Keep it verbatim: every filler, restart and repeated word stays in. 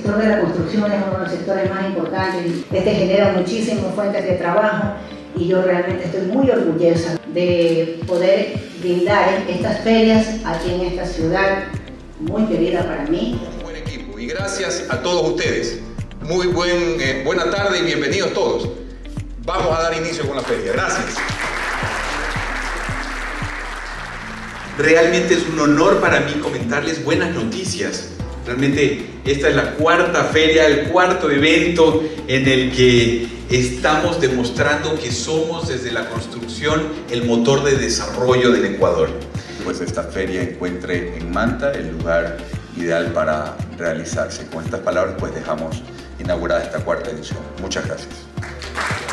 sector de la construcción es uno de los sectores más importantes. Este genera muchísimas fuentes de trabajo y yo realmente estoy muy orgullosa de poder brindar estas ferias aquí en esta ciudad muy querida para mí. Un buen equipo y gracias a todos ustedes. Muy buen, eh, buena tarde y bienvenidos todos. Vamos a dar inicio con la feria. Gracias. Realmente es un honor para mí comentarles buenas noticias. Realmente esta es la cuarta feria, el cuarto evento en el que estamos demostrando que somos desde la construcción el motor de desarrollo del Ecuador. Pues esta feria encuentre en Manta el lugar ideal para realizarse. Con estas palabras pues dejamos inaugurada esta cuarta edición. Muchas gracias.